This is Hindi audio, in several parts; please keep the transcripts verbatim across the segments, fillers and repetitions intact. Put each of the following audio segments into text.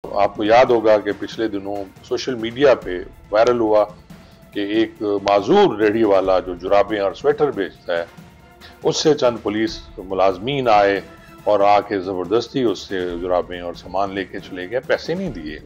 आपको याद होगा कि पिछले दिनों सोशल मीडिया पे वायरल हुआ कि एक माजूर रेडी वाला जो जुराबें और स्वेटर बेचता है, उससे चंद पुलिस मुलाजमीन आए और आके जबरदस्ती उससे जुराबें और सामान लेके चले गए, पैसे नहीं दिए।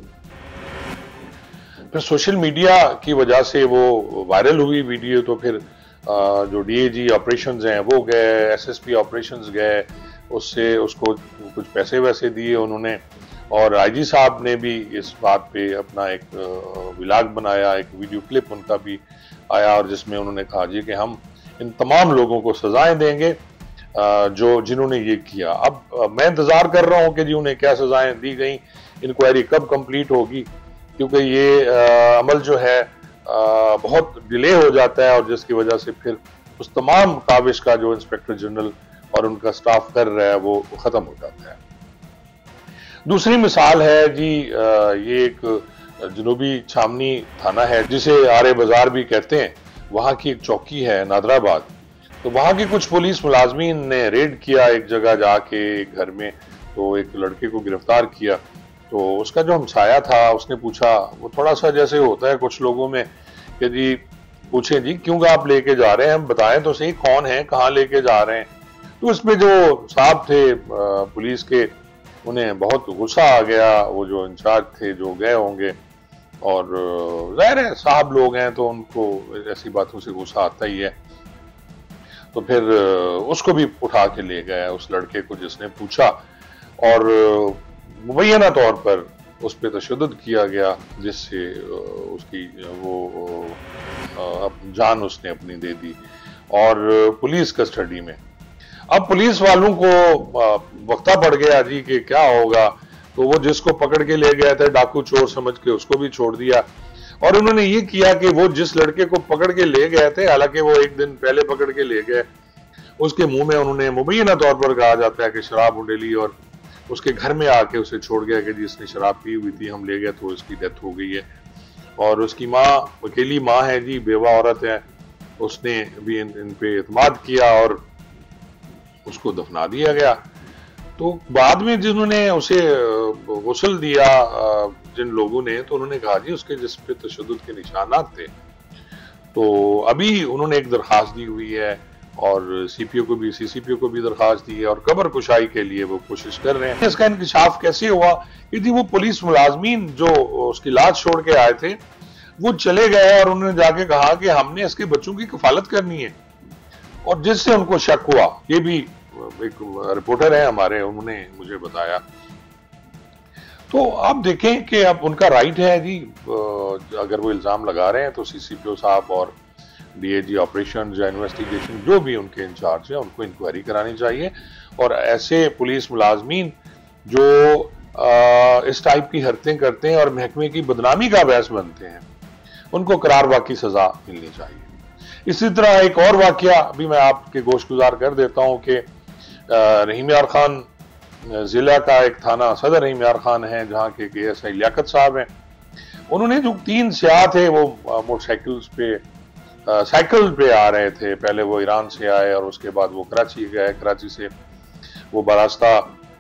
फिर सोशल मीडिया की वजह से वो वायरल हुई वीडियो, तो फिर जो डीएजी ऑपरेशंस हैं वो गए, एसएसपी ऑपरेशंस गए, उससे उसको कुछ पैसे वैसे दिए उन्होंने, और आईजी साहब ने भी इस बात पे अपना एक व्लॉग बनाया, एक वीडियो क्लिप उनका भी आया, और जिसमें उन्होंने कहा जी कि हम इन तमाम लोगों को सजाएं देंगे जो जिन्होंने ये किया। अब मैं इंतजार कर रहा हूं कि जी उन्हें क्या सजाएं दी गई, इंक्वायरी कब कंप्लीट होगी, क्योंकि ये आ, अमल जो है आ, बहुत डिले हो जाता है, और जिसकी वजह से फिर उस तमाम काविश का जो इंस्पेक्टर जनरल और उनका स्टाफ कर रहा है वो खत्म हो जाता है। दूसरी मिसाल है जी, आ, ये एक जनूबी छावनी थाना है जिसे आरे बाजार भी कहते हैं, वहां की एक चौकी है नादराबाद। तो वहां की कुछ पुलिस मुलाजमीन ने रेड किया एक जगह जाके एक घर में, तो एक लड़के को गिरफ्तार किया। तो उसका जो हमसाया था उसने पूछा, वो थोड़ा सा जैसे होता है कुछ लोगों में कि जी पूछें जी क्यों आप लेके जा रहे हैं, हम बताएं तो सही कौन है, कहाँ लेके जा रहे हैं। तो इसमें जो साहब थे पुलिस के, उन्हें बहुत गुस्सा आ गया, वो जो इंचार्ज थे जो गए होंगे, और जाहिर है साहब लोग हैं तो उनको ऐसी बातों से गुस्सा आता ही है। तो फिर उसको भी उठा के ले गया उस लड़के को जिसने पूछा, और मुबैना तौर पर उस पर तशद्दुद किया गया, जिससे उसकी वो जान उसने अपनी दे दी और पुलिस कस्टडी में। अब पुलिस वालों को वक्ता पड़ गया जी कि क्या होगा, तो वो जिसको पकड़ के ले गया था डाकू चोर समझ के उसको भी छोड़ दिया, और उन्होंने ये किया कि वो जिस लड़के को पकड़ के ले गए थे, हालांकि वो एक दिन पहले पकड़ के ले गए, उसके मुंह में उन्होंने मुबैना तौर पर कहा जाता है कि शराब उंडेली, और उसके घर में आके उसे छोड़ गया कि जिसने शराब पी हुई थी, हम ले गए तो इसकी डेथ हो गई है। और उसकी माँ अकेली माँ है जी, बेवा औरत है, उसने भी इन, इन पे एतमाद किया और उसको दफना दिया गया। तो बाद में जिन्होंने उसे गुस्ल दिया जिन लोगों ने, तो उन्होंने कहा जी उसके जिस पे तशद्दुद के निशानात थे, तो अभी उन्होंने एक दरखास्त दी हुई है, और सीपीओ को भी सीसीपीओ को भी दरखास्त दी है, और कब्र कुशाई के लिए वो कोशिश कर रहे हैं। इसका इंकशाफ कैसे हुआ कि जी वो पुलिस मुलाजमीन जो उसकी लाश छोड़ के आए थे, वो चले गए और उन्होंने जाके कहा कि हमने इसके बच्चों की कफालत करनी है, और जिससे उनको शक हुआ, ये भी एक रिपोर्टर है हमारे, उन्होंने मुझे बताया। तो आप देखें कि अब उनका राइट है जी, अगर वो इल्जाम लगा रहे हैं तो सीसीपीओ साहब और डीएजी ऑपरेशन या इन्वेस्टिगेशन जो भी उनके इंचार्ज है उनको इंक्वायरी करानी चाहिए, और ऐसे पुलिस मुलाजमीन जो आ, इस टाइप की हरकतें करते हैं और महकमे की बदनामी का बायस बनते हैं, उनको करार वाकई सजा मिलनी चाहिए। इसी तरह एक और वाकया अभी मैं आपके गोश गुजार कर देता हूं कि रहीम यार खान जिला का एक थाना सदर रहीम यार खान है, जहां के के एस आई लियाकत साहब हैं। उन्होंने जो तीन सियाह थे वो मोटरसाइकिल पे साइकिल पे आ रहे थे, पहले वो ईरान से आए और उसके बाद वो कराची गए, कराची से वो बरास्ता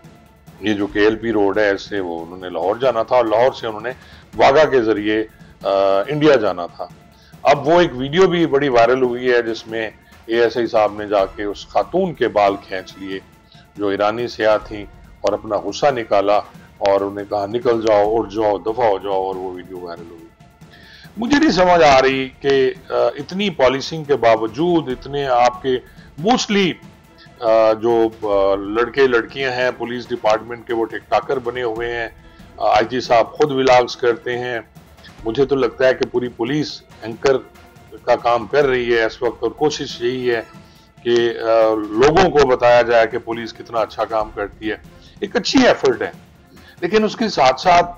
ये जो के एल पी रोड है इससे वो उन्होंने लाहौर जाना था, और लाहौर से उन्होंने वाघा के जरिए इंडिया जाना था। अब वो एक वीडियो भी बड़ी वायरल हुई है जिसमें एएसआई साहब ने जाके उस खातून के बाल खींच लिए जो ईरानी सियाह थी, और अपना गुस्सा निकाला और उन्हें कहा निकल जाओ, उठ जाओ, दफा हो जाओ, और वो वीडियो वायरल हुई। मुझे नहीं समझ आ रही कि इतनी पॉलिसिंग के बावजूद, इतने आपके मोस्टली जो लड़के लड़कियां हैं पुलिस डिपार्टमेंट के वो टिकटाकर बने हुए हैं, आईजी साहब खुद व्लॉग्स करते हैं। मुझे तो लगता है कि पूरी पुलिस एंकर का काम कर रही है इस वक्त, और कोशिश यही है कि लोगों को बताया जाए कि पुलिस कितना अच्छा काम करती है। एक अच्छी एफर्ट है, लेकिन उसके साथ साथ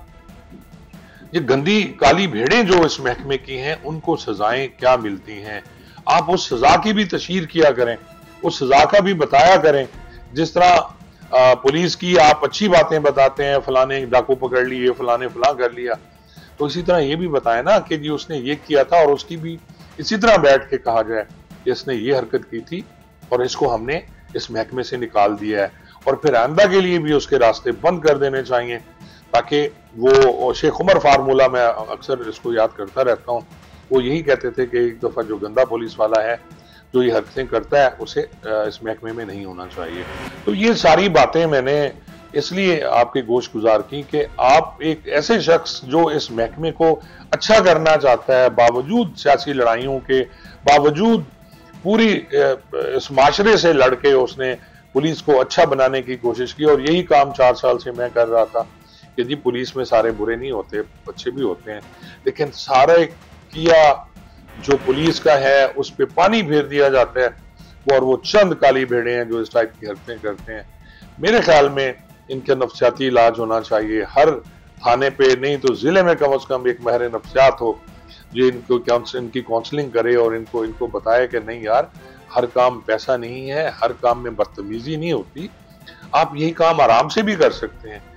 ये गंदी काली भेड़ें जो इस महकमे की हैं उनको सजाएं क्या मिलती हैं, आप उस सजा की भी तशहीर किया करें, उस सजा का भी बताया करें। जिस तरह पुलिस की आप अच्छी बातें बताते हैं, फलाने डाकू पकड़ लिए, फलाने फला कर लिया, तो इसी तरह ये भी बताएं ना कि जी उसने ये किया था, और उसकी भी इसी तरह बैठ के कहा जाए कि इसने ये हरकत की थी और इसको हमने इस महकमे से निकाल दिया है, और फिर आइंदा के लिए भी उसके रास्ते बंद कर देने चाहिए, ताकि वो शेख उमर फार्मूला, मैं अक्सर इसको याद करता रहता हूँ, वो यही कहते थे कि एक दफ़ा जो गंदा पुलिस वाला है, जो ये हरकतें करता है, उसे इस महकमे में नहीं होना चाहिए। तो ये सारी बातें मैंने इसलिए आपके गोश गुजार की कि आप एक ऐसे शख्स जो इस महकमे को अच्छा करना चाहता है, बावजूद सियासी लड़ाइयों के, बावजूद पूरी इस माशरे से लड़के उसने पुलिस को अच्छा बनाने की कोशिश की, और यही काम चार साल से मैं कर रहा था कि जी पुलिस में सारे बुरे नहीं होते, अच्छे भी होते हैं, लेकिन सारे किया जो पुलिस का है उस पर पानी फेर दिया जाता है, और वो चंद काली भेड़े हैं जो इस टाइप की हरकतें करते हैं। मेरे ख्याल में इनका नफ्सियाती इलाज होना चाहिए, हर थाने पे नहीं तो जिले में कम से कम एक माहिर नफ्सियात हो जो इनको इनकी काउंसलिंग करे और इनको इनको बताए कि नहीं यार, हर काम पैसा नहीं है, हर काम में बदतमीजी नहीं होती, आप यही काम आराम से भी कर सकते हैं।